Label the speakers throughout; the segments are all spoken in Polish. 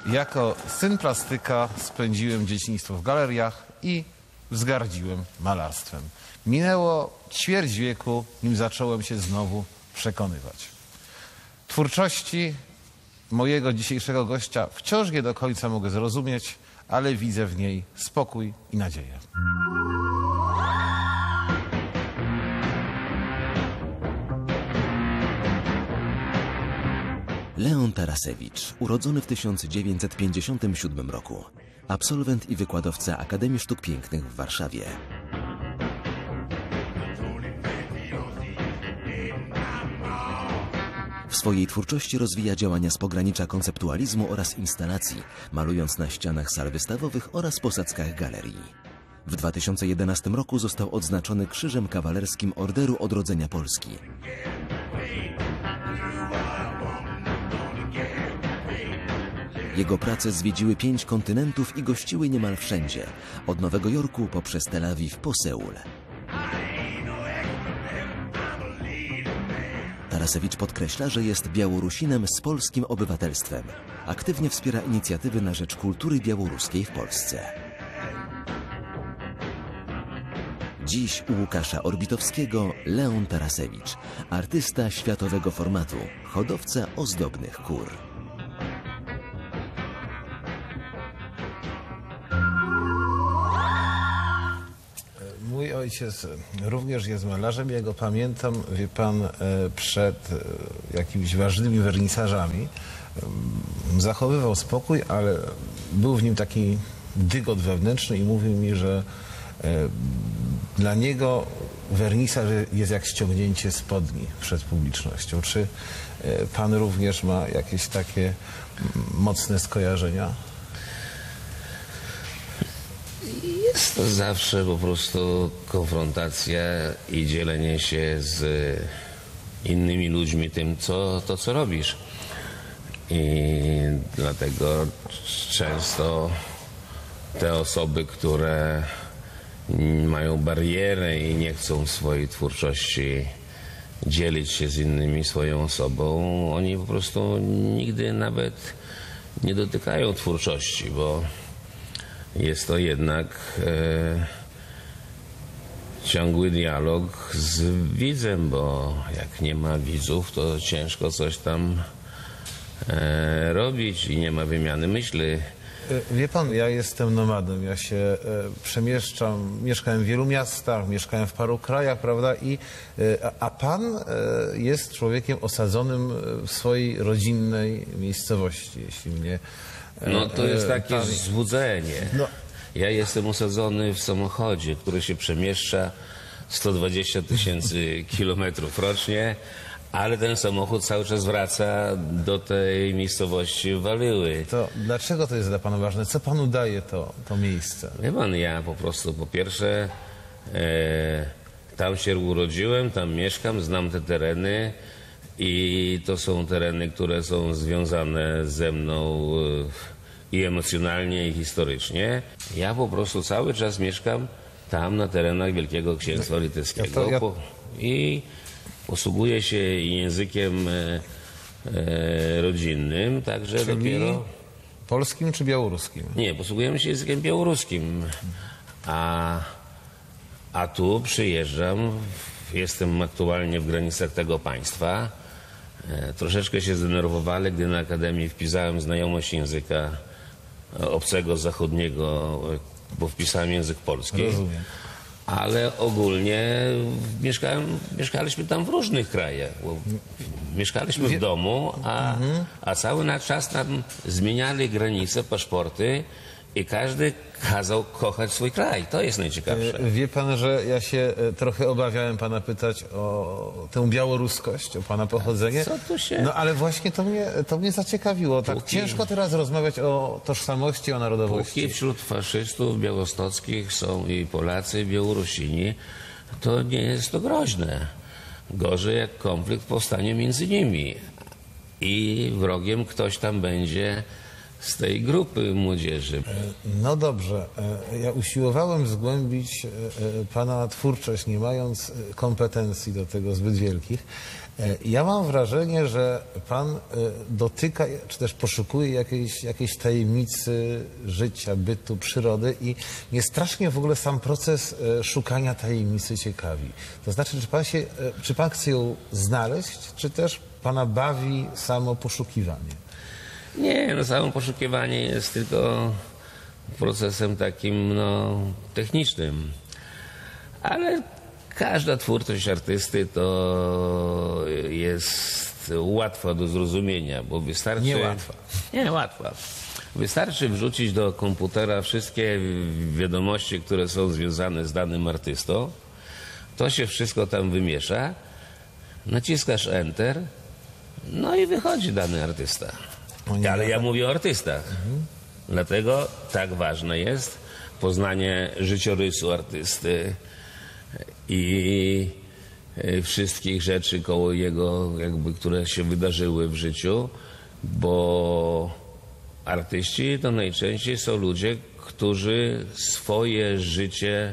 Speaker 1: Jako syn plastyka spędziłem dzieciństwo w galeriach i wzgardziłem malarstwem. Minęło ćwierć wieku, nim zacząłem się znowu przekonywać. Twórczości mojego dzisiejszego gościa wciąż nie do końca mogę zrozumieć, ale widzę w niej spokój i nadzieję.
Speaker 2: Leon Tarasewicz, urodzony w 1957 roku. Absolwent i wykładowca Akademii Sztuk Pięknych w Warszawie. W swojej twórczości rozwija działania z pogranicza konceptualizmu oraz instalacji, malując na ścianach sal wystawowych oraz posadzkach galerii. W 2011 roku został odznaczony Krzyżem Kawalerskim Orderu Odrodzenia Polski. Jego prace zwiedziły 5 kontynentów i gościły niemal wszędzie, od Nowego Jorku poprzez Tel Awiw po Seul. Tarasewicz podkreśla, że jest Białorusinem z polskim obywatelstwem. Aktywnie wspiera inicjatywy na rzecz kultury białoruskiej w Polsce. Dziś u Łukasza Orbitowskiego Leon Tarasewicz, artysta światowego formatu, hodowca ozdobnych kur.
Speaker 1: Mój ojciec również jest malarzem. Ja go pamiętam, wie pan, przed jakimiś ważnymi wernisażami. Zachowywał spokój, ale był w nim taki dygot wewnętrzny i mówił mi, że dla niego wernisaż jest jak ściągnięcie spodni przed publicznością. Czy pan również ma jakieś takie mocne skojarzenia?
Speaker 3: Jest to zawsze po prostu konfrontacja i dzielenie się z innymi ludźmi tym, co robisz. I dlatego często te osoby, które mają barierę i nie chcą w swojej twórczości dzielić się z innymi swoją osobą, oni po prostu nigdy nawet nie dotykają twórczości, bo jest to jednak ciągły dialog z widzem, bo jak nie ma widzów, to ciężko coś tam robić i nie ma wymiany myśli.
Speaker 1: Wie pan, ja jestem nomadem, ja się przemieszczam, mieszkałem w wielu miastach, mieszkałem w paru krajach, prawda? A pan jest człowiekiem osadzonym w swojej rodzinnej miejscowości, jeśli mnie...
Speaker 3: No to jest takie złudzenie.
Speaker 1: No.
Speaker 3: Ja jestem osadzony w samochodzie, który się przemieszcza 120 000 kilometrów rocznie, ale ten samochód cały czas wraca do tej miejscowości Walyły.
Speaker 1: To dlaczego to jest dla pana ważne? Co panu daje to miejsce?
Speaker 3: Wie pan, ja po prostu po pierwsze tam się urodziłem, tam mieszkam, znam te tereny i to są tereny, które są związane ze mną i emocjonalnie, i historycznie. Ja po prostu cały czas mieszkam tam na terenach Wielkiego Księstwa Litewskiego i posługuję się językiem rodzinnym, także
Speaker 1: czyli
Speaker 3: dopiero...
Speaker 1: polskim czy białoruskim?
Speaker 3: Nie, posługujemy się językiem białoruskim, a tu przyjeżdżam, jestem aktualnie w granicach tego państwa. Troszeczkę się zdenerwowali, gdy na Akademii wpisałem znajomość języka obcego, zachodniego, bo wpisałem język polski.
Speaker 1: Rozumiem.
Speaker 3: Ale ogólnie mieszkaliśmy tam w różnych krajach. Mieszkaliśmy w domu, a cały czas tam zmieniali granice, paszporty i każdy kazał kochać swój kraj. To jest najciekawsze.
Speaker 1: Wie pan, że ja się trochę obawiałem pana pytać o tę białoruskość, o pana pochodzenie.
Speaker 3: Co tu się...
Speaker 1: No ale właśnie to mnie zaciekawiło. Tak ciężko teraz rozmawiać o tożsamości, o narodowości.
Speaker 3: Póki wśród faszystów białostockich są i Polacy, i Białorusini, to nie jest to groźne. Gorzej jak konflikt powstanie między nimi. I wrogiem ktoś tam będzie z tej grupy młodzieży.
Speaker 1: No dobrze, ja usiłowałem zgłębić pana twórczość, nie mając kompetencji do tego zbyt wielkich. Ja mam wrażenie, że pan dotyka, czy też poszukuje jakiejś tajemnicy życia, bytu, przyrody i mnie strasznie w ogóle sam proces szukania tajemnicy ciekawi. To znaczy, czy pan chce ją znaleźć, czy też pana bawi samo poszukiwanie?
Speaker 3: Nie, no samo poszukiwanie jest tylko procesem takim, no, technicznym. Ale każda twórczość artysty to jest łatwa do zrozumienia, bo wystarczy...
Speaker 1: Niełatwa.
Speaker 3: Nie, łatwa. Wystarczy wrzucić do komputera wszystkie wiadomości, które są związane z danym artystą. To się wszystko tam wymiesza. Naciskasz Enter, no i wychodzi dany artysta. Ale ja mówię o artystach. Dlatego tak ważne jest poznanie życiorysu artysty i wszystkich rzeczy koło jego, jakby, które się wydarzyły w życiu, bo artyści to najczęściej są ludzie, którzy swoje życie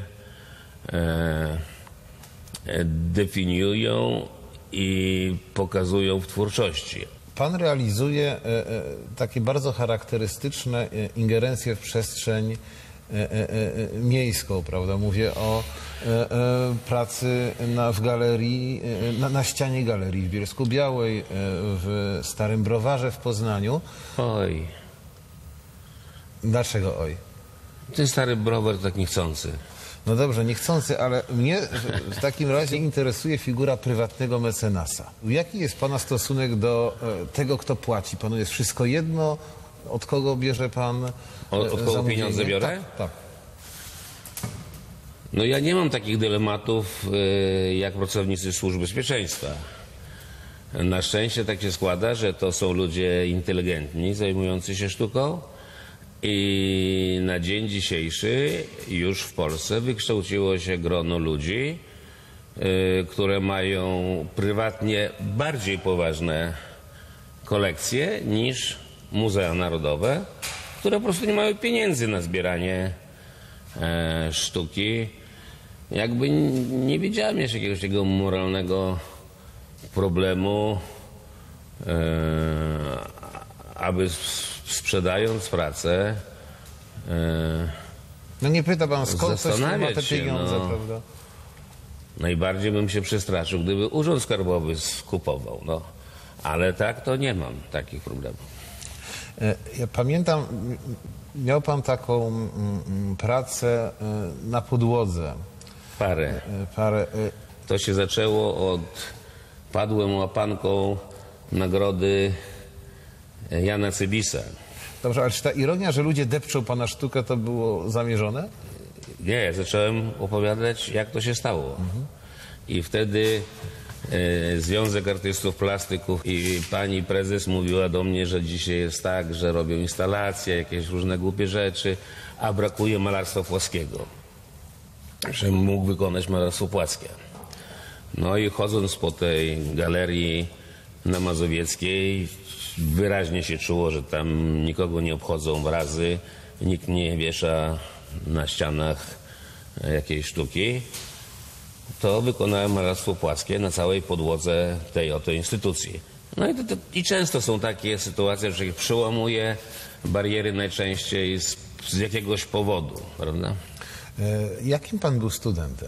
Speaker 3: definiują i pokazują w twórczości.
Speaker 1: Pan realizuje takie bardzo charakterystyczne ingerencje w przestrzeń miejską, prawda? Mówię o pracy w galerii, na ścianie galerii w Bielsku-Białej, w Starym Browarze w Poznaniu.
Speaker 3: Oj,
Speaker 1: Dlaczego oj?
Speaker 3: ten Stary Browar tak niechcący.
Speaker 1: No dobrze, niechcący, ale mnie w takim razie interesuje figura prywatnego mecenasa. Jaki jest pana stosunek do tego, kto płaci? Panu jest wszystko jedno? Od kogo bierze pan
Speaker 3: Od kogo
Speaker 1: zamówienie?
Speaker 3: pieniądze biorę?
Speaker 1: Tak, tak.
Speaker 3: No ja nie mam takich dylematów jak pracownicy służb bezpieczeństwa. Na szczęście tak się składa, że to są ludzie inteligentni, zajmujący się sztuką i na dzień dzisiejszy już w Polsce wykształciło się grono ludzi, które mają prywatnie bardziej poważne kolekcje niż muzea narodowe, które po prostu nie mają pieniędzy na zbieranie sztuki. Jakby nie widziałem jeszcze jakiegoś takiego moralnego problemu, aby sprzedając pracę
Speaker 1: No nie pyta pan, skąd ktoś ma te
Speaker 3: zastanawiać się,
Speaker 1: pieniądze,
Speaker 3: no.
Speaker 1: prawda?
Speaker 3: Najbardziej bym się przestraszył, gdyby Urząd Skarbowy skupował. No. Ale tak to nie mam takich problemów.
Speaker 1: Ja pamiętam, miał pan taką pracę na podłodze.
Speaker 3: Parę. To się zaczęło od padłem łapanką nagrody Jana Cybisa.
Speaker 1: Dobrze, ale czy ta ironia, że ludzie depczą pana sztukę, to było zamierzone?
Speaker 3: Nie, zacząłem opowiadać, jak to się stało. I wtedy Związek Artystów Plastyków i pani prezes mówiła do mnie, że dzisiaj jest tak, że robią instalacje, jakieś różne głupie rzeczy, a brakuje malarstwa płaskiego. Żebym mógł wykonać malarstwo płaskie. No i chodząc po tej galerii na Mazowieckiej, wyraźnie się czuło, że tam nikogo nie obchodzą obrazy, nikt nie wiesza na ścianach jakiejś sztuki. To wykonałem malarstwo płaskie na całej podłodze tej oto instytucji. No i często są takie sytuacje, że się przełamuje bariery najczęściej z jakiegoś powodu, prawda?
Speaker 1: Jakim pan był studentem?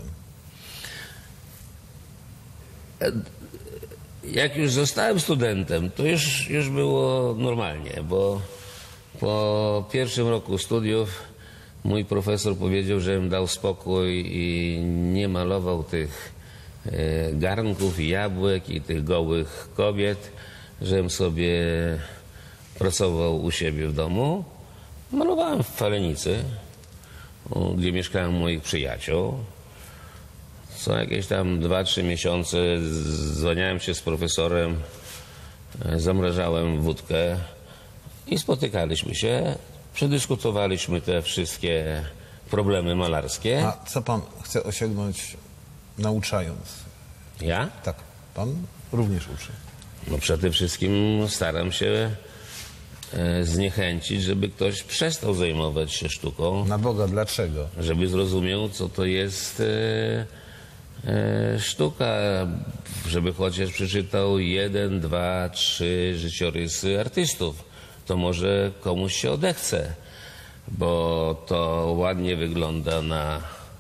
Speaker 3: Jak już zostałem studentem, to już było normalnie, bo po pierwszym roku studiów mój profesor powiedział, żebym dał spokój i nie malował tych garnków i jabłek i tych gołych kobiet, żebym sobie pracował u siebie w domu. Malowałem w Falenicy, gdzie mieszkałem moich przyjaciół. Co jakieś tam 2-3 miesiące dzwoniałem się z profesorem, zamrażałem wódkę i spotykaliśmy się, przedyskutowaliśmy te wszystkie problemy malarskie.
Speaker 1: A co pan chce osiągnąć nauczając?
Speaker 3: Ja?
Speaker 1: Tak, pan również uczy.
Speaker 3: No przede wszystkim staram się zniechęcić, żeby ktoś przestał zajmować się sztuką,
Speaker 1: Na Boga, dlaczego?
Speaker 3: żeby zrozumiał, co to jest sztuka, żeby chociaż przeczytał 1, 2, 3 życiorysy artystów. To może komuś się odechce, bo to ładnie wygląda na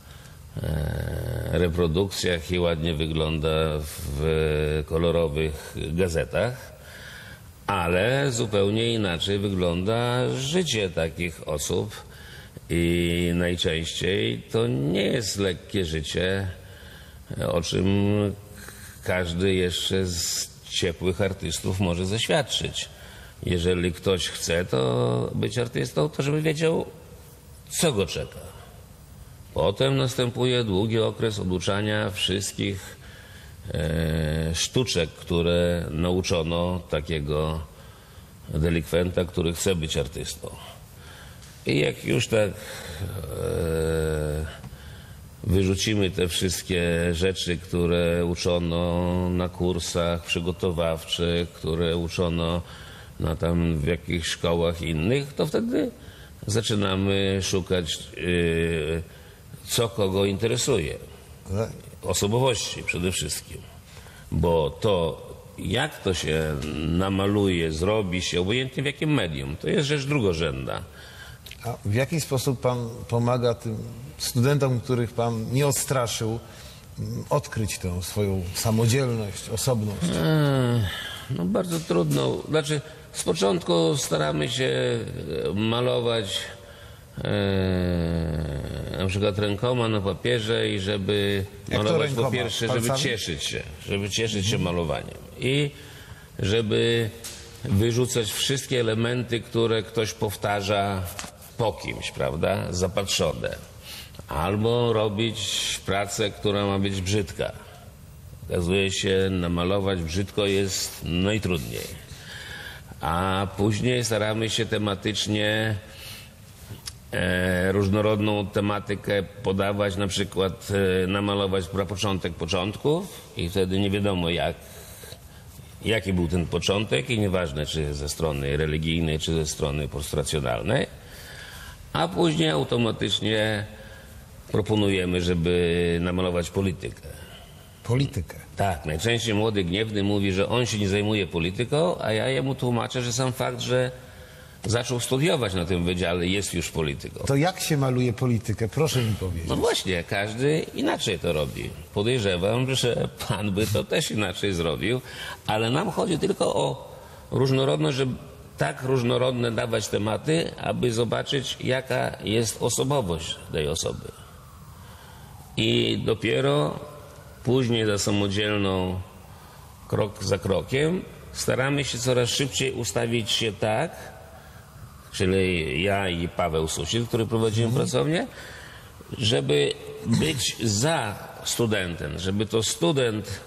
Speaker 3: reprodukcjach i ładnie wygląda w kolorowych gazetach, ale zupełnie inaczej wygląda życie takich osób i najczęściej to nie jest lekkie życie, o czym każdy jeszcze z ciepłych artystów może zaświadczyć. Jeżeli ktoś chce to być artystą, to żeby wiedział, co go czeka. Potem następuje długi okres oduczania wszystkich sztuczek, które nauczono takiego delikwenta, który chce być artystą. I jak już tak wyrzucimy te wszystkie rzeczy, które uczono na kursach przygotowawczych, które uczono w jakichś szkołach innych, to wtedy zaczynamy szukać, co kogo interesuje. Osobowości przede wszystkim. Bo to, jak to się namaluje, zrobi się, obojętnie w jakim medium, to jest rzecz drugorzędna.
Speaker 1: A w jaki sposób pan pomaga tym studentom, których pan nie odstraszył, odkryć tę swoją samodzielność, osobność?
Speaker 3: No bardzo trudno. Znaczy, z początku staramy się malować na przykład rękoma na papierze i żeby
Speaker 1: Jak to
Speaker 3: malować
Speaker 1: rękoma?
Speaker 3: po pierwsze, żeby
Speaker 1: Palcami?
Speaker 3: cieszyć się malowaniem i żeby wyrzucać wszystkie elementy, które ktoś powtarza po kimś, prawda, zapatrzone. Albo robić pracę, która ma być brzydka. Okazuje się, namalować brzydko jest najtrudniej. A później staramy się tematycznie różnorodną tematykę podawać, na przykład namalować początek początków i wtedy nie wiadomo jaki był ten początek i nieważne czy ze strony religijnej, czy ze strony postracjonalnej, a później automatycznie proponujemy, żeby namalować politykę.
Speaker 1: Politykę.
Speaker 3: Tak, najczęściej młody gniewny mówi, że on się nie zajmuje polityką, a ja jemu tłumaczę, że sam fakt, że zaczął studiować na tym wydziale, jest już polityką.
Speaker 1: To jak się maluje politykę? Proszę mi powiedzieć.
Speaker 3: No właśnie, każdy inaczej to robi. Podejrzewam, że pan by to też inaczej zrobił, ale nam chodzi tylko o różnorodność, żeby tak różnorodne dawać tematy, aby zobaczyć, jaka jest osobowość tej osoby. I dopiero później za samodzielną, krok za krokiem, staramy się coraz szybciej ustawić się tak, czyli ja i Paweł Susil, który prowadzimy pracownię, żeby być za studentem, żeby to student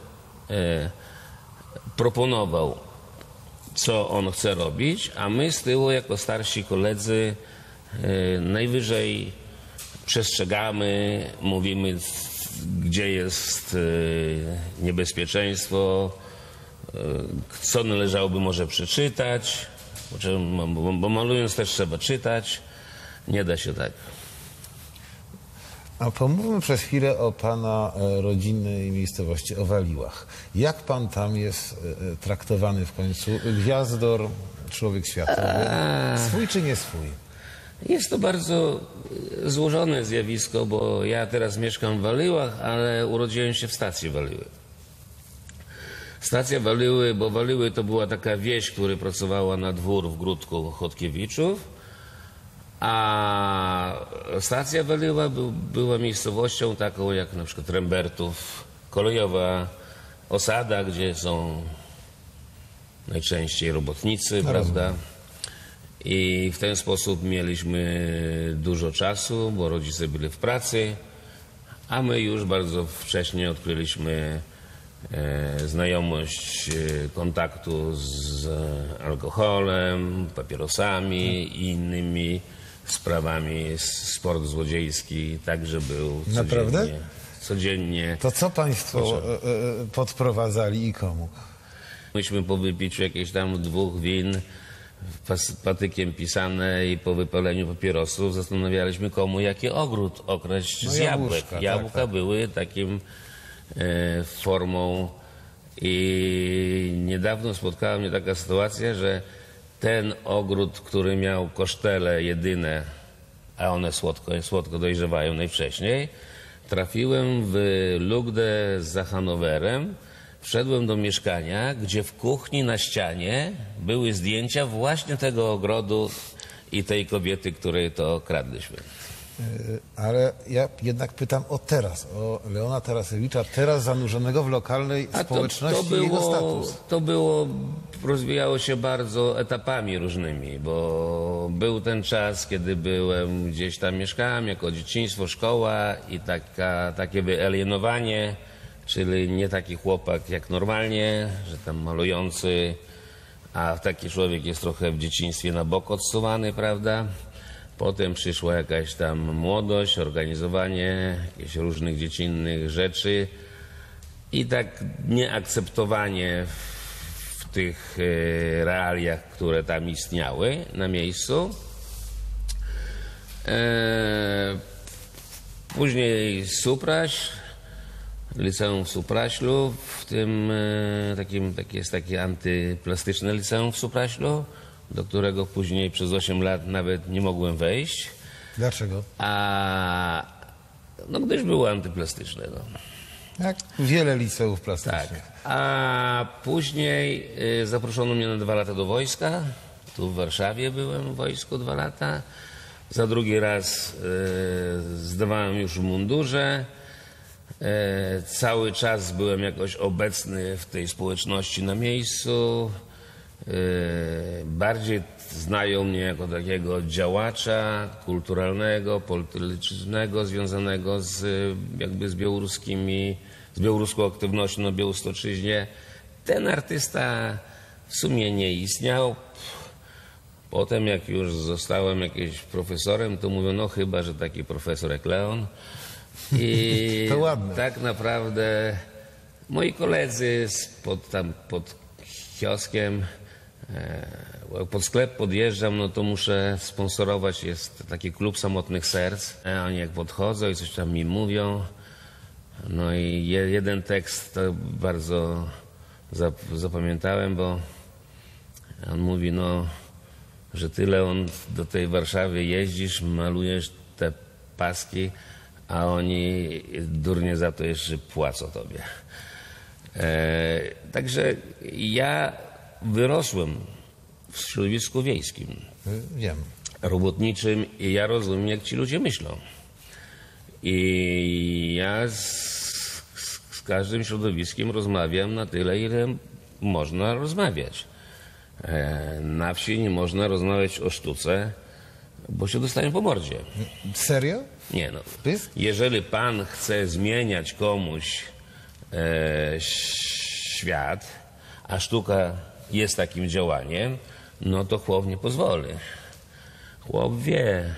Speaker 3: proponował, co on chce robić, a my z tyłu jako starsi koledzy najwyżej przestrzegamy, mówimy, gdzie jest niebezpieczeństwo, co należałoby może przeczytać, bo malując też trzeba czytać, nie da się tak.
Speaker 1: A pomówmy przez chwilę o pana rodzinnej miejscowości, o Waliłach. Jak pan tam jest traktowany w końcu? Gwiazdor, człowiek światowy, swój czy nie swój?
Speaker 3: Jest to bardzo złożone zjawisko, bo ja teraz mieszkam w Waliłach, ale urodziłem się w Stacji Waliły. Stacja Waliły, bo Waliły to była taka wieś, która pracowała na dwór w Gródku Chodkiewiczów, a Stacja Waliła była miejscowością taką jak na przykład Rembertów, kolejowa osada, gdzie są najczęściej robotnicy, prawda? I w ten sposób mieliśmy dużo czasu, bo rodzice byli w pracy, a my już bardzo wcześnie odkryliśmy znajomość kontaktu z alkoholem, papierosami i innymi sprawami. Sport złodziejski także był
Speaker 1: Naprawdę?
Speaker 3: codziennie.
Speaker 1: To co państwo podprowadzali i komu?
Speaker 3: Myśmy po wypiciu jakieś tam 2 win patykiem pisane i po wypaleniu papierosów zastanawialiśmy, komu jaki ogród okraść
Speaker 1: No
Speaker 3: z jabłek.
Speaker 1: jabłuszka, tak,
Speaker 3: Jabłka
Speaker 1: tak.
Speaker 3: były takim formą i niedawno spotkała mnie taka sytuacja, że ten ogród, który miał kosztele jedyne, a one słodko dojrzewają najwcześniej, trafiłem w Lugdę za Hanowerem, wszedłem do mieszkania, gdzie w kuchni na ścianie były zdjęcia właśnie tego ogrodu i tej kobiety, której to kradliśmy.
Speaker 1: Ale ja jednak pytam o teraz, o Leona Tarasewicza, teraz zanurzonego w lokalnej społeczności i jego status.
Speaker 3: To było, rozwijało się bardzo etapami różnymi, bo był ten czas, kiedy byłem gdzieś tam, mieszkałem jako dzieciństwo, szkoła i takie wyalienowanie, czyli nie taki chłopak jak normalnie, że tam malujący, a taki człowiek jest trochę w dzieciństwie na bok odsuwany, prawda? Potem przyszła jakaś tam młodość, organizowanie jakichś różnych dziecinnych rzeczy i tak nieakceptowanie w tych realiach, które tam istniały na miejscu. Później Supraśl, liceum w Supraślu, w tym jest takie antyplastyczne liceum w Supraślu, do którego później przez 8 lat nawet nie mogłem wejść.
Speaker 1: Dlaczego?
Speaker 3: No gdyż było antyplastyczne. No.
Speaker 1: Jak wiele liceów
Speaker 3: Tak.
Speaker 1: plastycznych.
Speaker 3: A później zaproszono mnie na 2 lata do wojska. Tu w Warszawie byłem w wojsku 2 lata. Za drugi raz zdawałem już w mundurze. Cały czas byłem jakoś obecny w tej społeczności na miejscu. Bardziej znają mnie jako takiego działacza kulturalnego, politycznego, związanego z białoruską aktywnością na Białostoczyźnie. Ten artysta w sumie nie istniał. Potem jak już zostałem jakimś profesorem, to mówią, no chyba, że taki profesor jak Leon. I
Speaker 1: To ładne.
Speaker 3: tak naprawdę moi koledzy pod kioskiem, pod sklep podjeżdżam, no to muszę sponsorować, jest taki klub samotnych serc. Oni jak podchodzą i coś tam mi mówią, no i jeden tekst to bardzo zapamiętałem, bo on mówi, no, że tyle do tej Warszawy jeździsz, malujesz te paski, a oni durnie za to jeszcze płacą tobie. Także ja wyrosłem w środowisku wiejskim,
Speaker 1: Wiem.
Speaker 3: robotniczym i ja rozumiem, jak ci ludzie myślą. I ja z każdym środowiskiem rozmawiam na tyle, ile można rozmawiać. Na wsi nie można rozmawiać o sztuce, bo się dostają po mordzie.
Speaker 1: Serio?
Speaker 3: Nie no.
Speaker 1: Pysk?
Speaker 3: Jeżeli pan chce zmieniać komuś świat, a sztuka jest takim działaniem, no to chłop nie pozwoli. Chłop wie,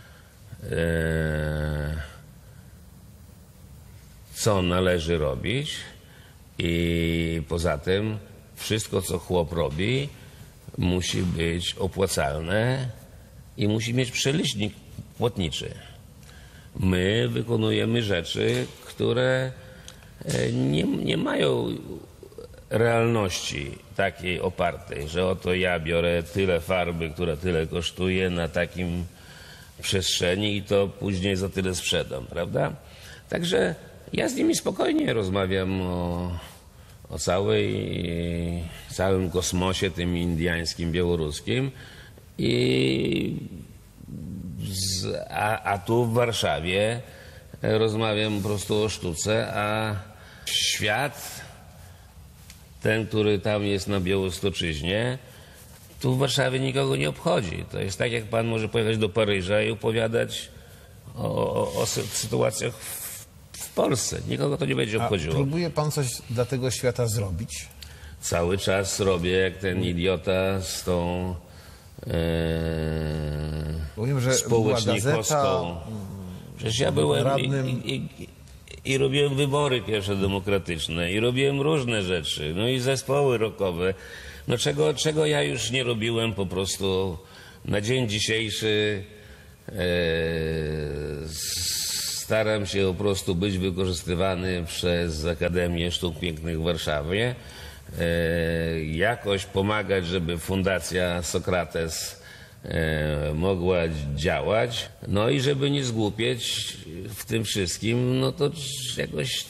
Speaker 3: co należy robić i poza tym wszystko, co chłop robi, musi być opłacalne i musi mieć przelicznik płatniczy. My wykonujemy rzeczy, które nie mają realności takiej opartej, że oto ja biorę tyle farby, która tyle kosztuje na takim przestrzeni i to później za tyle sprzedam, prawda? Także ja z nimi spokojnie rozmawiam o całym kosmosie, tym indiańskim, białoruskim a tu w Warszawie rozmawiam po prostu o sztuce, a świat, ten, który tam jest na Białostoczyźnie, tu w Warszawie nikogo nie obchodzi. To jest tak, jak pan może pojechać do Paryża i opowiadać o sytuacjach w Polsce. Nikogo to nie będzie
Speaker 1: A
Speaker 3: obchodziło.
Speaker 1: próbuje pan coś dla tego świata zrobić?
Speaker 3: Cały czas robię jak ten idiota z tą
Speaker 1: Powiem, że
Speaker 3: społecznikowską.
Speaker 1: była gazeta,
Speaker 3: Przecież ja byłem
Speaker 1: radnym.
Speaker 3: I robiłem wybory pierwsze demokratyczne i robiłem różne rzeczy, no i zespoły rockowe. No czego ja już nie robiłem po prostu na dzień dzisiejszy. Staram się po prostu być wykorzystywany przez Akademię Sztuk Pięknych w Warszawie. Jakoś pomagać, żeby Fundacja Sokrates mogła działać. No i żeby nie zgłupieć w tym wszystkim, no to jakoś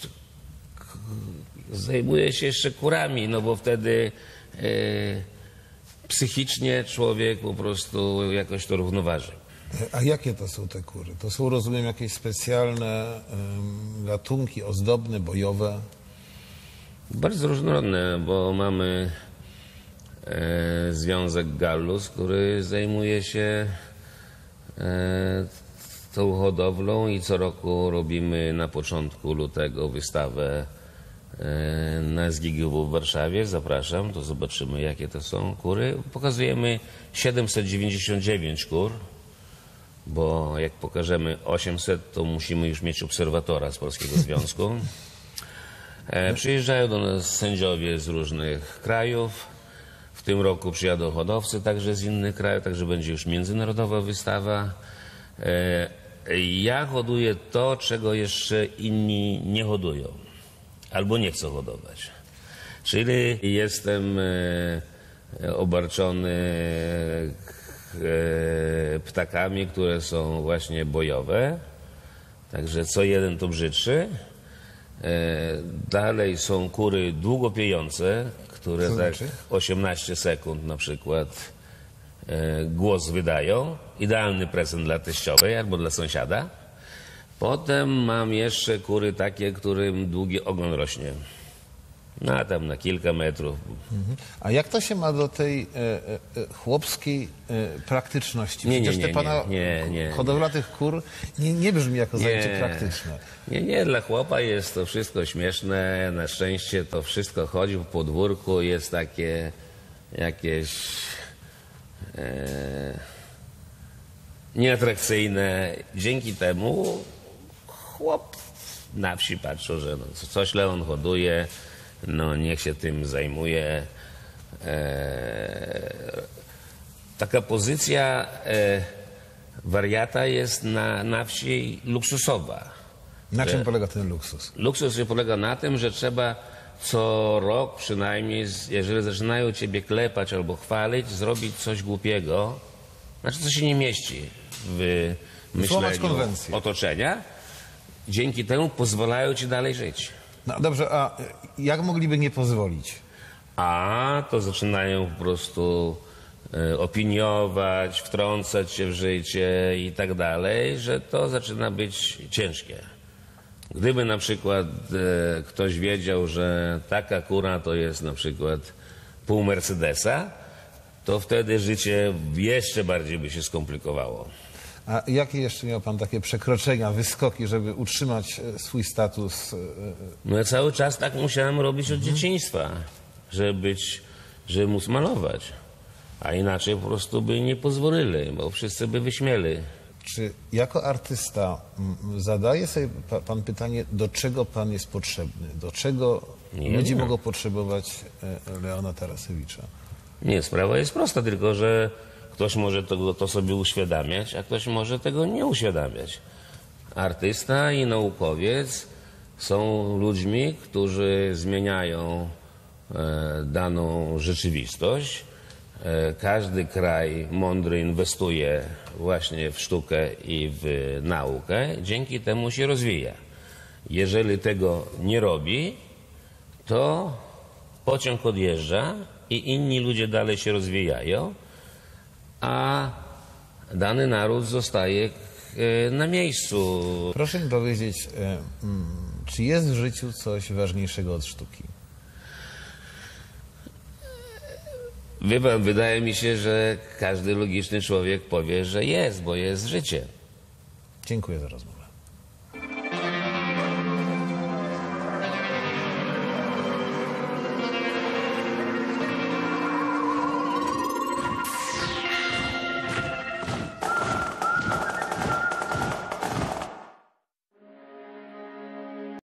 Speaker 3: zajmuję się jeszcze kurami, no bo wtedy psychicznie człowiek po prostu jakoś to równoważy.
Speaker 1: A jakie to są te kury? To są, rozumiem, jakieś specjalne gatunki ozdobne, bojowe?
Speaker 3: Bardzo różnorodne, bo mamy Związek Gallus, który zajmuje się tą hodowlą i co roku robimy na początku lutego wystawę na SGGW w Warszawie. Zapraszam, to zobaczymy, jakie to są kury. Pokazujemy 799 kur, bo jak pokażemy 800, to musimy już mieć obserwatora z Polskiego Związku. Przyjeżdżają do nas sędziowie z różnych krajów. W tym roku przyjadą hodowcy także z innych krajów, także będzie już międzynarodowa wystawa. Ja hoduję to, czego jeszcze inni nie hodują albo nie chcą hodować. Czyli jestem obarczony ptakami, które są właśnie bojowe, także co jeden to brzydszy. Dalej są kury długopiejące, które tak 18 sekund na przykład głos wydają. Idealny prezent dla teściowej albo dla sąsiada. Potem mam jeszcze kury takie, którym długi ogon rośnie. No a tam na kilka metrów.
Speaker 1: A jak to się ma do tej chłopskiej praktyczności? Przecież te pana hodowla tych kur nie brzmi jako zajęcie praktyczne.
Speaker 3: Nie, dla chłopa jest to wszystko śmieszne. Na szczęście to wszystko chodzi po podwórku, jest takie jakieś nieatrakcyjne. Dzięki temu chłop na wsi patrzą, że no, coś Leon hoduje, no niech się tym zajmuje. Taka pozycja wariata jest na wsi luksusowa.
Speaker 1: Na czym polega ten luksus?
Speaker 3: Luksus polega na tym, że trzeba co rok przynajmniej, jeżeli zaczynają ciebie klepać albo chwalić, zrobić coś głupiego, znaczy co się nie mieści w myśleniu otoczenia. Dzięki temu pozwalają ci dalej żyć.
Speaker 1: No dobrze, a jak mogliby nie pozwolić?
Speaker 3: A to zaczynają po prostu opiniować, wtrącać się w życie i tak dalej, że to zaczyna być ciężkie. Gdyby na przykład ktoś wiedział, że taka kura to jest na przykład pół Mercedesa, to wtedy życie jeszcze bardziej by się skomplikowało.
Speaker 1: A jakie jeszcze miał pan takie przekroczenia, wyskoki, żeby utrzymać swój status?
Speaker 3: No ja cały czas tak musiałem robić od dzieciństwa, żeby móc malować. A inaczej po prostu by nie pozwolili, bo wszyscy by wyśmieli.
Speaker 1: Czy jako artysta zadaje sobie pan pytanie, do czego pan jest potrzebny? Do czego ludzie mogą potrzebować Leona Tarasewicza?
Speaker 3: Nie, sprawa jest prosta, tylko że ktoś może to sobie uświadamiać, a ktoś może tego nie uświadamiać. Artysta i naukowiec są ludźmi, którzy zmieniają daną rzeczywistość. Każdy kraj mądry inwestuje właśnie w sztukę i w naukę, dzięki temu się rozwija. Jeżeli tego nie robi, to pociąg odjeżdża i inni ludzie dalej się rozwijają, a dany naród zostaje na miejscu.
Speaker 1: Proszę mi powiedzieć, czy jest w życiu coś ważniejszego od sztuki?
Speaker 3: Wie pan, wydaje mi się, że każdy logiczny człowiek powie, że jest, bo jest życie.
Speaker 1: Dziękuję za rozmowę.